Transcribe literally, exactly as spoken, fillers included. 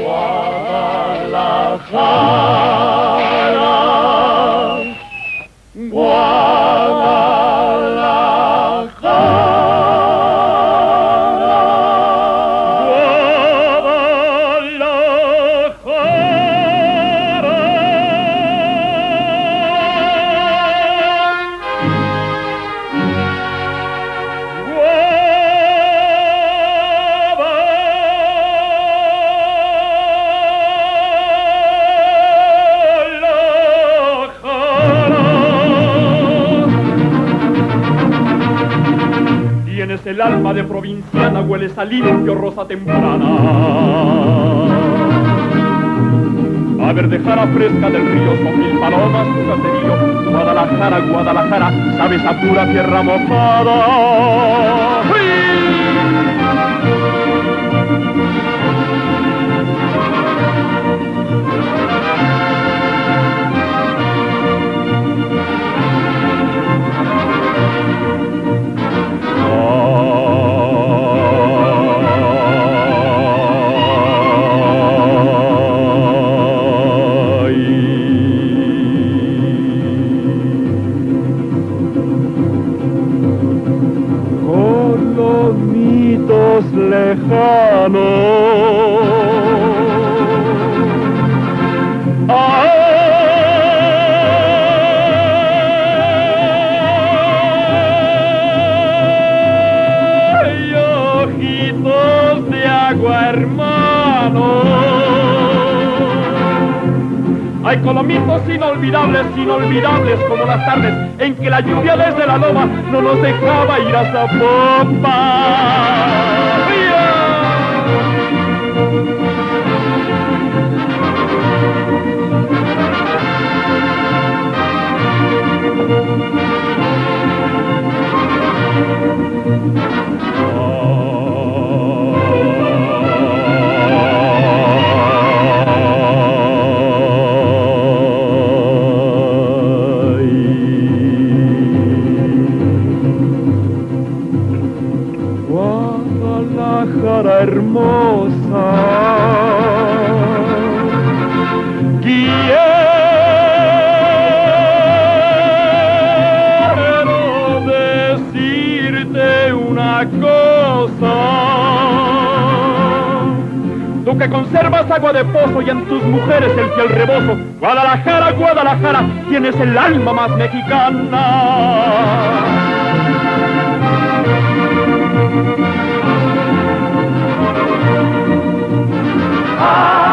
Tienes el alma de provinciana, hueles a limpio rosa temprana. A verdejara fresca del río, son mil palomas tu caserío. Guadalajara, Guadalajara, sabes a pura tierra mojada. ¡Uy! Lejano. Ay, ojitos de agua, hermano. Hay colomitos inolvidables, inolvidables como las tardes en que la lluvia desde la loma no nos dejaba ir a Zapopan. Guadalajara hermosa, quiero decirte una cosa. Tú que conservas agua de pozo y en tus mujeres el fiel rebozo, Guadalajara, Guadalajara, tienes el alma más mexicana. Ah!